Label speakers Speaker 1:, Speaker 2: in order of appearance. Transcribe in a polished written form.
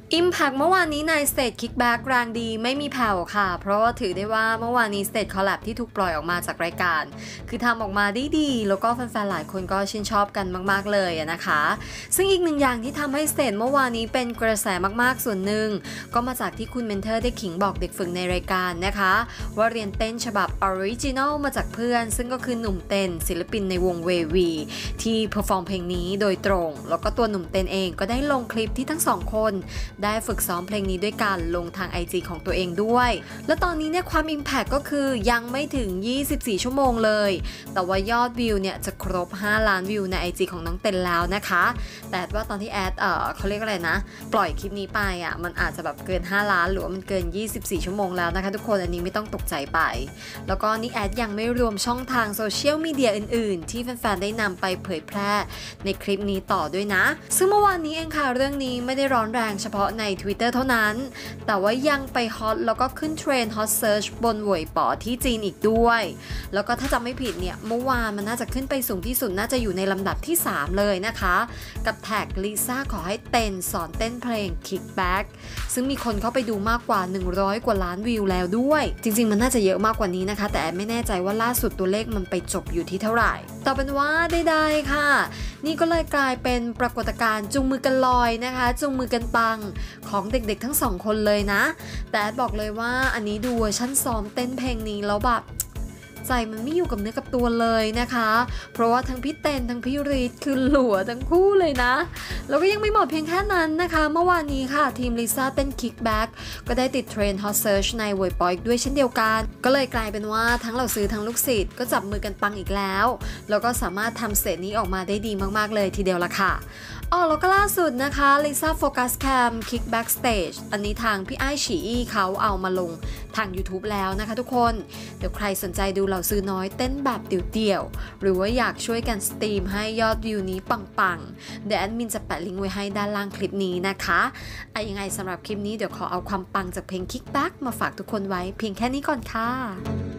Speaker 1: Impact เมื่อวานนี้ใน Stage Kickback แรงดีไม่มีแผ่วค่ะเพราะว่าถือได้ว่าเมื่อวานนี้ Stage Collab ที่ถูกปล่อยออกมาจากรายการคือทำออกมาได้ดีแล้วก็แฟนๆหลายคนก็ชื่นชอบกันมากๆเลยนะคะซึ่งอีกหนึ่งอย่างที่ทำให้ Stage เมื่อวานนี้เป็นกระแสมากๆส่วนหนึ่งก็มาจากที่คุณเมนเทอร์ได้ขิงบอกเด็กฝึกในรายการนะคะว่าเรียนเต้นฉบับ Original มาจากเพื่อนซึ่งก็คือหนุ่มเต้นศิลปินในวงเววีที่เพอร์ฟอร์มเพลงนี้โดยตรงแล้วก็ตัวหนุ่มเต้นเองก็ได้ลงคลิปที่ทั้งสองคนได้ฝึกซ้อมเพลงนี้ด้วยการลงทาง IG ของตัวเองด้วยแล้วตอนนี้เนี่ยความ Impact ก็คือยังไม่ถึง24ชั่วโมงเลยแต่ว่ายอดวิวเนี่ยจะครบ5ล้านวิวใน IG ของน้องเต้นแล้วนะคะแต่ว่าตอนที่แอดเขาเรียกอะไรนะปล่อยคลิปนี้ไปมันอาจจะแบบเกิน5ล้านหรือว่ามันเกิน24ชั่วโมงแล้วนะคะทุกคนอันนี้ไม่ต้องตกใจไปแล้วก็นี่แอดยังไม่รวมช่องทางโซเชียลมีเดียอื่นๆที่แฟนๆได้นำไปเผยแพร่ในคลิปนี้ต่อด้วยนะซึ่งเมื่อวานนี้เองค่ะเรื่องนี้ไม่ได้ร้อนแรงเฉพาะใน Twitter เท่านั้นแต่ว่ายังไปฮอตแล้วก็ขึ้นเทรนด์ฮอตเซิร์ชบนหวยป๋อที่จีนอีกด้วยแล้วก็ถ้าจำไม่ผิดเนี่ยเมื่อวานมันน่าจะขึ้นไปสูงที่สุดน่าจะอยู่ในลำดับที่3เลยนะคะกับแท็กลิซ่าขอให้เต้นสอนเต้นเพลง Kickback ซึ่งมีคนเข้าไปดูมากกว่า100กว่าล้านวิวแล้วด้วยจริงๆมันน่าจะเยอะมากกว่านี้นะคะแต่ไม่แน่ใจว่าล่าสุดตัวเลขมันไปจบอยู่ที่เท่าไหร่ต่อเป็นว่าได้ๆค่ะนี่ก็เลยกลายเป็นปรากฏการณ์จูงมือกันลอยนะคะจูงมือกันปังของเด็กๆทั้งสองคนเลยนะแต่บอกเลยว่าอันนี้ดูเวอร์ชั่นซ้อมเต้นเพลงนี้แล้วแบบใจมันไม่อยู่กับเนื้อกับตัวเลยนะคะเพราะว่าทั้งพี่เต้นทั้งพี่รีดคือหลัวทั้งคู่เลยนะแล้วก็ยังไม่หมดเพียงแค่นั้นนะคะเมื่อวานนี้ค่ะทีมลิซ่าเต้น Kickback ก็ได้ติดเทรนด์ Hot Search ในเว็บปอยด้วยเช่นเดียวกันก็เลยกลายเป็นว่าทั้งเหล่าซื้อทั้งลูกศิษย์ก็จับมือกันปังอีกแล้วแล้วก็สามารถทำเซตนี้ออกมาได้ดีมากๆเลยทีเดียวละค่ะแล้วก็ล่าสุดนะคะลิซ่าโฟกัสแคม Kickback Stage อันนี้ทางพี่อ้ายฉีอี้เขาเอามาลงทาง YouTube แล้วนะคะทุกคนเดี๋ยวใครสนใจดูเหล่าซื้อน้อยเต้นแบบเดี่ยวๆหรือว่าอยากช่วยกันสตรีมให้ยอดวิวนี้ปังๆเดี๋ยวแอดมินจะแปะลิงก์ไว้ให้ด้านล่างคลิปนี้นะคะยังไงสำหรับคลิปนี้เดี๋ยวขอเอาความปังจากเพลง Kickback มาฝากทุกคนไว้เพียงแค่นี้ก่อนค่ะ